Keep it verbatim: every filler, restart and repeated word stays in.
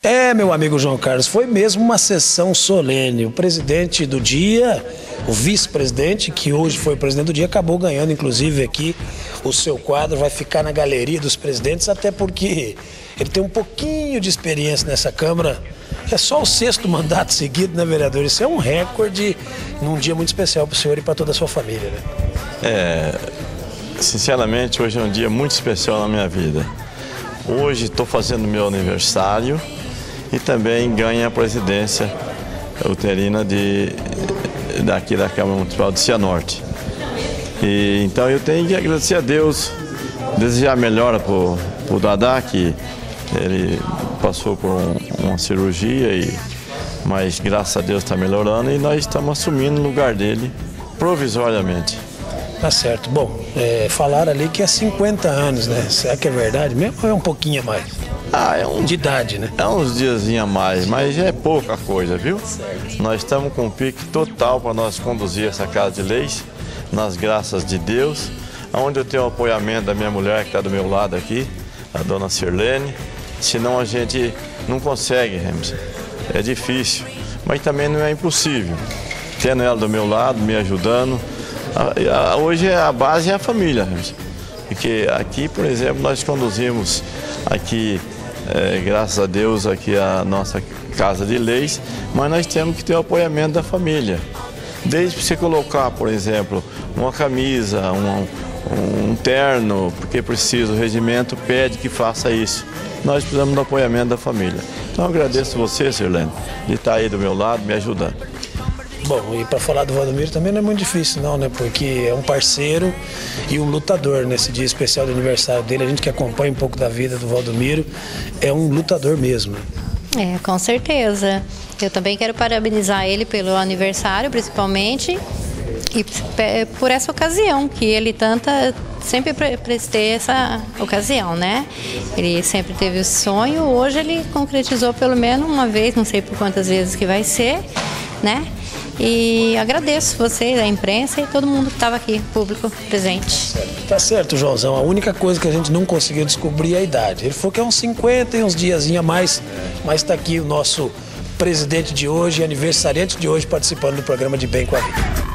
É, meu amigo João Carlos, foi mesmo uma sessão solene. O presidente do dia, o vice-presidente, que hoje foi o presidente do dia, acabou ganhando, inclusive, aqui o seu quadro, vai ficar na galeria dos presidentes, até porque ele tem um pouquinho de experiência nessa Câmara. É só o sexto mandato seguido, né, vereador? Isso é um recorde num dia muito especial para o senhor e para toda a sua família, né? É, sinceramente, hoje é um dia muito especial na minha vida. Hoje estou fazendo meu aniversário e também ganho a presidência uterina de, daqui da Câmara Municipal de Cianorte. E, então eu tenho que agradecer a Deus, desejar melhora para o Dadá, que ele passou por um, uma cirurgia, e, mas graças a Deus está melhorando e nós estamos assumindo o lugar dele provisoriamente. Tá certo. Bom, é, falaram ali que é cinquenta anos, né? Será que é verdade mesmo ou é um pouquinho a mais? Ah, é um, de idade, né? É uns diazinhos a mais, mas é pouca coisa, viu? Certo. Nós estamos com um pique total para nós conduzir essa Casa de Leis, nas graças de Deus, onde eu tenho o apoiamento da minha mulher que está do meu lado aqui, a dona Sirlene. Senão a gente não consegue, Rems. É difícil, mas também não é impossível. Tendo ela do meu lado, me ajudando. A, a, hoje a base é a família, Rems. Porque aqui, por exemplo, nós conduzimos aqui, é, graças a Deus, aqui a nossa Casa de Leis, mas nós temos que ter o apoiamento da família. Desde você colocar, por exemplo, uma camisa, um, um terno, porque precisa, o regimento pede que faça isso. Nós precisamos do apoiamento da família. Então eu agradeço você, Sirlene, de estar aí do meu lado, me ajudando. Bom, e para falar do Valdomiro também não é muito difícil não, né? Porque é um parceiro e um lutador nesse dia especial do aniversário dele. A gente que acompanha um pouco da vida do Valdomiro é um lutador mesmo. É, com certeza. Eu também quero parabenizar ele pelo aniversário, principalmente, e por essa ocasião que ele tanta sempre prestei essa ocasião, né? Ele sempre teve o sonho, hoje ele concretizou pelo menos uma vez, não sei por quantas vezes que vai ser, né? E agradeço vocês, a imprensa e todo mundo que estava aqui, público presente. Tá certo, Joãozão. A única coisa que a gente não conseguiu descobrir é a idade. Ele falou que é uns cinquenta e uns diazinhos a mais, mas está aqui o nosso presidente de hoje, aniversariante de hoje, participando do programa De Bem com a Vida.